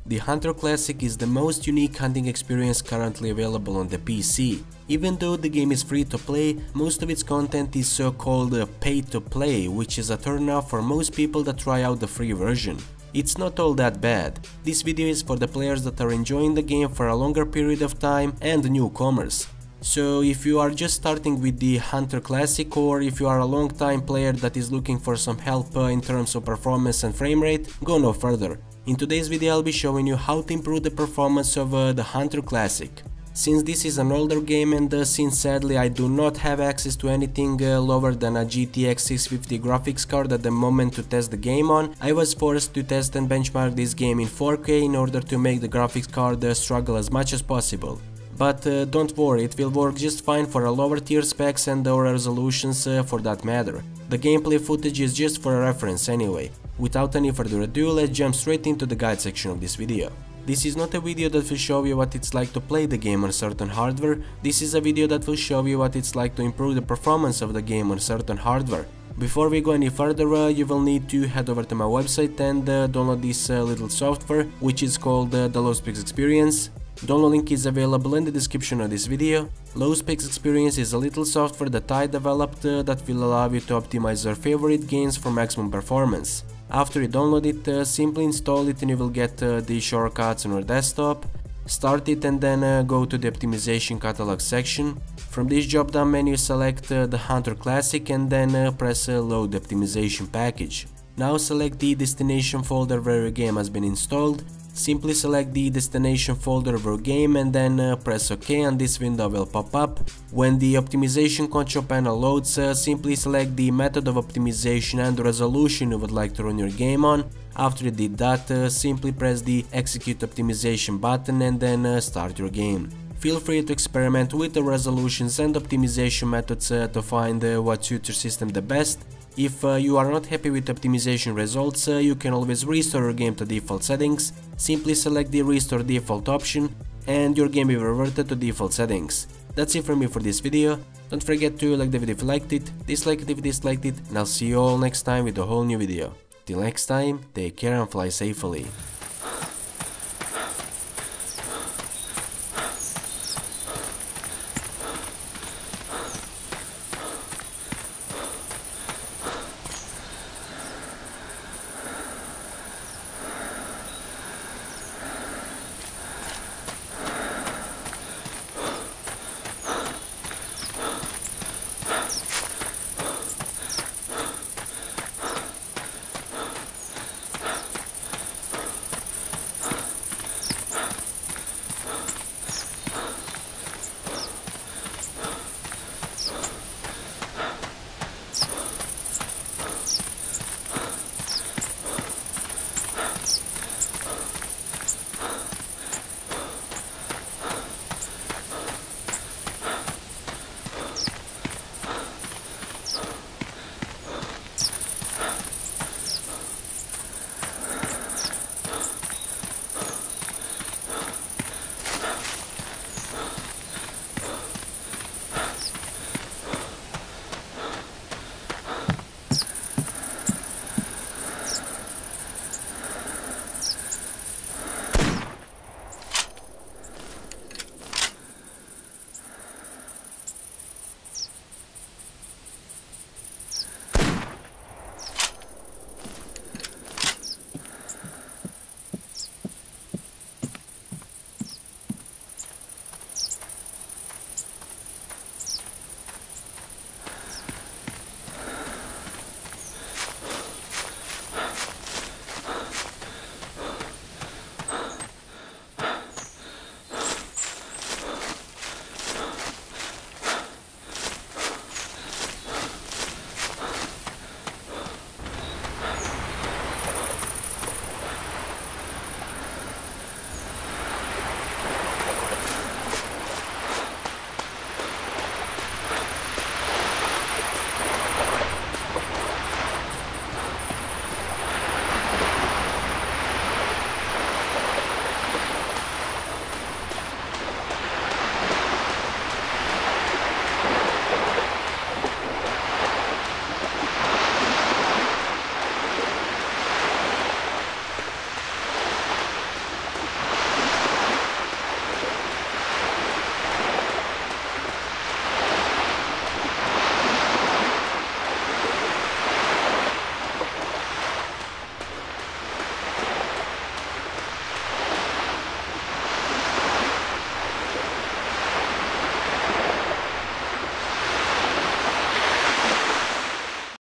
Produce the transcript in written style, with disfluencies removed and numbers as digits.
The Hunter Classic is the most unique hunting experience currently available on the PC. Even though the game is free to play, most of its content is so-called pay to play, which is a turn-off for most people that try out the free version. It's not all that bad. This video is for the players that are enjoying the game for a longer period of time and newcomers. So if you are just starting with the Hunter Classic, or if you are a long time player that is looking for some help in terms of performance and frame rate, go no further. In today's video I'll be showing you how to improve the performance of the Hunter Classic. Since this is an older game and since sadly I do not have access to anything lower than a GTX 650 graphics card at the moment to test the game on, I was forced to test and benchmark this game in 4K in order to make the graphics card struggle as much as possible. But don't worry, it will work just fine for a lower tier specs and lower resolutions for that matter. The gameplay footage is just for a reference anyway. Without any further ado, let's jump straight into the guide section of this video. This is not a video that will show you what it's like to play the game on certain hardware. This is a video that will show you what it's like to improve the performance of the game on certain hardware. Before we go any further, you will need to head over to my website and download this little software, which is called the LowSpecs Experience. Download link is available in the description of this video. LowSpecs Experience is a little software that I developed that will allow you to optimize your favorite games for maximum performance. After you download it, simply install it and you will get the shortcuts on your desktop. Start it and then go to the optimization catalog section. From this drop down menu select the Hunter Classic and then press load optimization package. Now select the destination folder where your game has been installed. Simply select the destination folder of your game and then press OK and this window will pop up. When the optimization control panel loads, simply select the method of optimization and the resolution you would like to run your game on. After you did that, simply press the execute optimization button and then start your game. Feel free to experiment with the resolutions and optimization methods to find what suits your system the best. If you are not happy with optimization results, you can always restore your game to default settings. Simply select the restore default option and your game will revert to default settings. That's it from me for this video. Don't forget to like the video if you liked it, dislike it if you disliked it, and I'll see you all next time with a whole new video. Till next time, take care and fly safely.